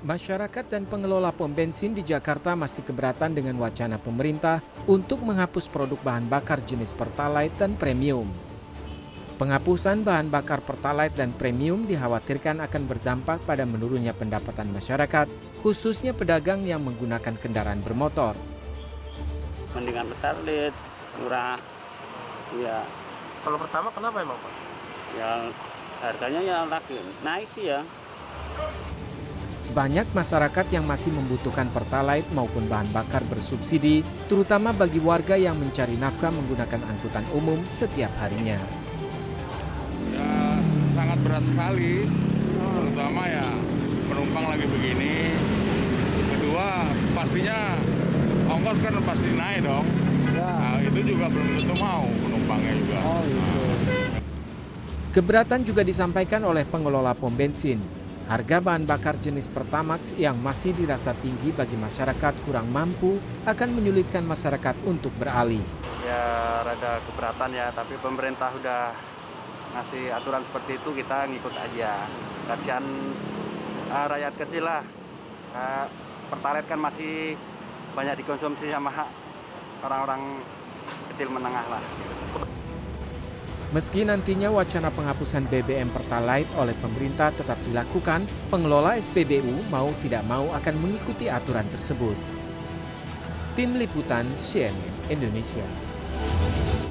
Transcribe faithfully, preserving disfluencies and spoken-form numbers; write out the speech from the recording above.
Masyarakat dan pengelola pom bensin di Jakarta masih keberatan dengan wacana pemerintah untuk menghapus produk bahan bakar jenis Pertalite dan Premium. Penghapusan bahan bakar Pertalite dan Premium dikhawatirkan akan berdampak pada menurunnya pendapatan masyarakat, khususnya pedagang yang menggunakan kendaraan bermotor. Mendingan Pertalite, murah. Ya. Kalau pertama kenapa emang Pak? Yang harganya ya lagi naik sih ya. Banyak masyarakat yang masih membutuhkan Pertalite maupun bahan bakar bersubsidi, terutama bagi warga yang mencari nafkah menggunakan angkutan umum setiap harinya. Ya, sangat berat sekali, terutama ya penumpang lagi begini. Kedua, pastinya ongkos kan pasti naik dong. Ya. Nah, itu juga belum tentu mau penumpangnya juga. Oh, itu. Keberatan juga disampaikan oleh pengelola pom bensin. Harga bahan bakar jenis Pertamax yang masih dirasa tinggi bagi masyarakat kurang mampu akan menyulitkan masyarakat untuk beralih. Ya rada keberatan ya, tapi pemerintah udah ngasih aturan seperti itu, kita ngikut aja. Kasihan uh, rakyat kecil lah. Uh, Pertalite kan masih banyak dikonsumsi sama orang-orang kecil menengah lah. Meski nantinya wacana penghapusan B B M Pertalite oleh pemerintah tetap dilakukan, pengelola S P B U mau tidak mau akan mengikuti aturan tersebut. Tim Liputan C N N Indonesia.